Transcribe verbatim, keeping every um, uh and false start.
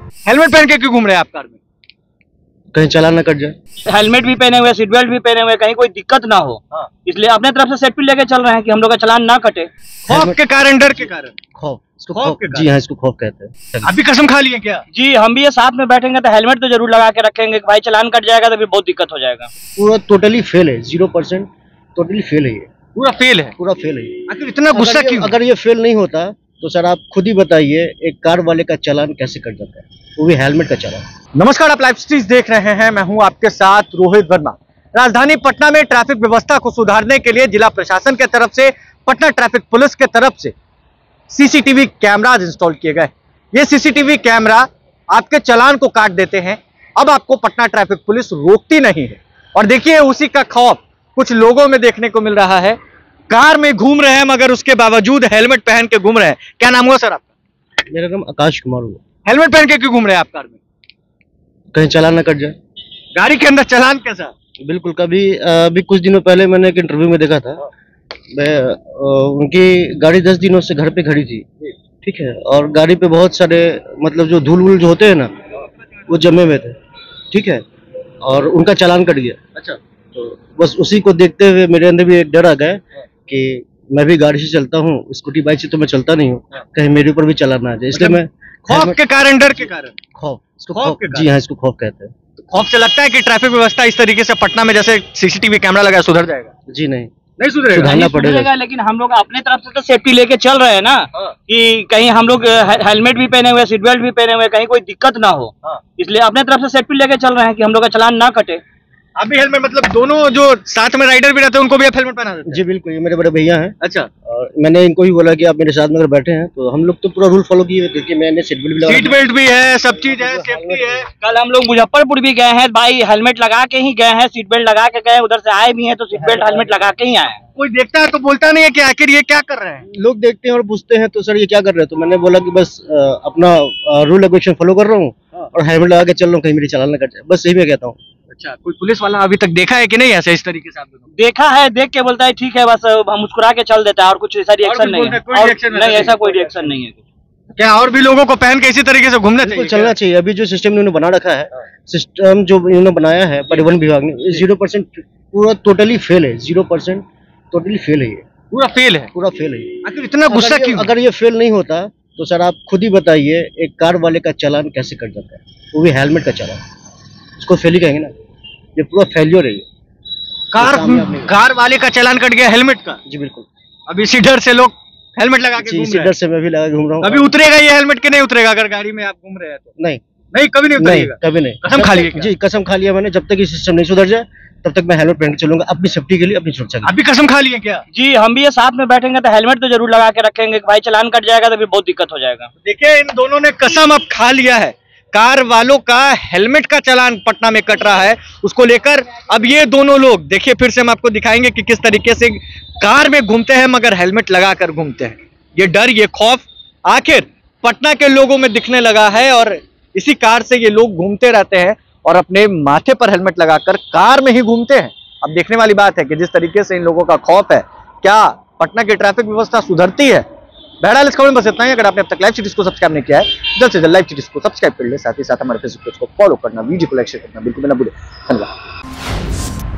Helmet पहन के क्यों घूम रहे हैं आप कार में? कहीं चालान न कट जाए। हेलमेट भी पहने हुए, सीट बेल्ट भी पहने हुए, कहीं कोई दिक्कत ना हो, हाँ। इसलिए अपने तरफ से सेफ्टी लेके चल रहे हैं कि हम लोग का चालान ना कटे। खौफ के कारण, डर के कारण? खौफ, इसको खौफ खौफ के जी हाँ, इसको खौफ कहते हैं। अभी कसम खा लिए क्या? जी, हम भी ये साथ में बैठेंगे तो हेलमेट तो जरूर लगा के रखेंगे, भाई चालान कट जाएगा तो फिर बहुत दिक्कत हो जाएगा। पूरा टोटली फेल है, जीरो परसेंट टोटली फेल है ये, पूरा फेल है, पूरा फेल है ये। आखिर इतना गुस्सा क्यों? अगर ये फेल नहीं होता तो सर आप खुद ही बताइए, एक कार वाले का चालान कैसे कट जाता है, वो भी हेलमेट का चालान। नमस्कार, आप लाइव स्ट्रीट देख रहे हैं, मैं हूं आपके साथ रोहित वर्मा। राजधानी पटना में ट्रैफिक व्यवस्था को सुधारने के लिए जिला प्रशासन के तरफ से, पटना ट्रैफिक पुलिस के तरफ से सीसीटीवी कैमराज इंस्टॉल किए गए। ये सीसीटीवी कैमरा आपके चालान को काट देते हैं। अब आपको पटना ट्रैफिक पुलिस रोकती नहीं है। और देखिए, उसी का खौफ कुछ लोगों में देखने को मिल रहा है। कार में घूम रहे हैं मगर उसके बावजूद हेलमेट पहन के घूम रहे हैं। क्या नाम हुआ सर आपका? मेरा नाम आकाश कुमार हुआ। हेलमेट पहन के क्यों घूम रहे हैं आप कार में? कहीं चालान न कट जाए। गाड़ी के अंदर चालान कैसा? बिल्कुल। कभी अभी कुछ दिनों पहले मैंने एक इंटरव्यू में देखा था, मैं उनकी गाड़ी दस दिनों से घर पे खड़ी थी, ठीक है, और गाड़ी पे बहुत सारे मतलब जो धूल वूल जो होते हैं ना, वो जमे हुए थे, ठीक है, और उनका चालान कट गया। अच्छा। तो बस उसी को देखते हुए मेरे अंदर भी एक डर आ गया कि मैं भी गाड़ी से चलता हूँ, स्कूटी बाइक से तो मैं चलता नहीं हूँ, कहीं मेरे ऊपर भी चालान आ जाए, इसलिए मैं खौफ के कारण, डर के कारण? खौफ, इसको खौफ खौफ के जी हाँ, इसको खौफ कहते हैं। खौफ से लगता है कि ट्रैफिक व्यवस्था इस तरीके से पटना में जैसे सीसीटीवी कैमरा लगा सुधर जाएगा? जी नहीं, नहीं सुधरेगा। सुधारना नहीं पड़ेगा। सुधरेगा, लेकिन हम लोग अपने तरफ से तो सेफ्टी लेके चल रहे हैं ना, हाँ। कि कहीं हम लोग हेलमेट भी पहने हुए, सीट बेल्ट भी पहने हुए, कहीं कोई दिक्कत ना हो, हाँ। इसलिए अपने तरफ से सेफ्टी लेके चल रहे हैं कि हम लोग का चालान ना कटे। अभी हेलमेट मतलब दोनों जो साथ में राइडर भी रहते हैं उनको भी आप हेलमेट पहना देते हैं? जी बिल्कुल, ये मेरे बड़े भैया हैं। अच्छा। और मैंने इनको भी बोला कि आप मेरे साथ में अगर बैठे हैं तो हम लोग तो पूरा रूल फॉलो किए, क्योंकि मैंने सीट बेल्ट भी लगा सीट बेल्ट भी है, सब चीज है, सेफ्टी है। कल हम लोग मुजफ्फरपुर भी गए हैं भाई, हेलमेट लगा के ही गए हैं, सीट बेल्ट लगा के गए, उधर से आए भी हैं तो सीट बेल्ट हेलमेट लगा के ही आए हैं। कोई देखता है तो बोलता नहीं है कि आखिर ये क्या कर रहे हैं? लोग देखते हैं और पूछते हैं तो सर ये क्या कर रहे हैं, तो मैंने बोला कि बस आ, अपना रूल रेगुलेशन फॉलो कर रहा हूँ और हेलमेट लगा के चल रहा हूँ, कहीं मेरी चालान न कट जाए, बस यही मैं कहता हूँ। अच्छा, कोई पुलिस वाला अभी तक देखा है कि नहीं ऐसे इस तरीके से आप लोगों? देखा है, देख के बोलता है ठीक है, बस हम मुस्कुरा के चल देता है, और कुछ ऐसा रिएक्शन नहीं है। कोई reaction नहीं, ऐसा कोई रिएक्शन नहीं है। क्या और भी लोगों को पहन के इसी तरीके से घूमना बिल्कुल चाहिए? चलना चाहिए। अभी जो सिस्टम इन्होंने बना रखा है, सिस्टम जो इन्होंने बनाया है परिवहन विभाग ने, जीरो परसेंट पूरा टोटली फेल है, जीरो परसेंट टोटली फेल है ये, पूरा फेल है, पूरा फेल है ये। आखिर इतना गुस्सा अगर ये- क्यों? अगर ये फेल नहीं होता तो सर आप खुद ही बताइए, एक कार वाले का चालान कैसे कट जाता है, वो भी हेलमेट का चालान। इसको फेल ही कहेंगे ना, ये पूरा फेलियर है ये। कार कार वाले का चालान कट गया हेलमेट का? जी बिल्कुल। अब इसी डर से लोग हेलमेट लगा के घूम इसी रहे डर हैं। से मैं भी लगा के घूम रहा हूँ। कभी उतरेगा ये हेलमेट के नहीं उतरेगा अगर गाड़ी में आप घूम रहे हैं तो? नहीं नहीं, कभी नहीं नहीं, उतरेगा? कभी नहीं। कसम खा ली क्या? जी कसम खा लिया मैंने, जब तक ये सिस्टम नहीं सुधर जाए तब तक मैं हेलमेट पहन के चलूंगा, अपनी सेफ्टी के लिए, अपनी सुरक्षा के लिए। अभी कसम खा लिए क्या? जी, हम भी ये साथ में बैठेंगे तो हेलमेट तो जरूर लगा के रखेंगे, भाई चालान कट जाएगा तो फिर बहुत दिक्कत हो जाएगा। देखिए, इन दोनों ने कसम अब खा लिया है। कार वालों का हेलमेट का चालान पटना में कट रहा है, उसको लेकर अब ये दोनों लोग, देखिए फिर से हम आपको दिखाएंगे कि किस तरीके से कार में घूमते हैं मगर हेलमेट लगाकर घूमते हैं। ये डर, ये खौफ आखिर पटना के लोगों में दिखने लगा है और इसी कार से ये लोग घूमते रहते हैं और अपने माथे पर हेलमेट लगाकर कार में ही घूमते हैं। अब देखने वाली बात है कि जिस तरीके से इन लोगों का खौफ है, क्या पटना की ट्रैफिक व्यवस्था सुधरती है? बहरहाल इस खबर में बस इतना ही। अगर आपने अब तक लाइव सिटीज को सब्सक्राइब नहीं किया है, जल्द से जल्द लाइव सिटीज को सब्सक्राइब कर ले, साथ ही साथ हमारे फेसबुक पेज को फॉलो करना, वीडियो को लाइक शेयर करना बिल्कुल ना भूलें। धन्यवाद।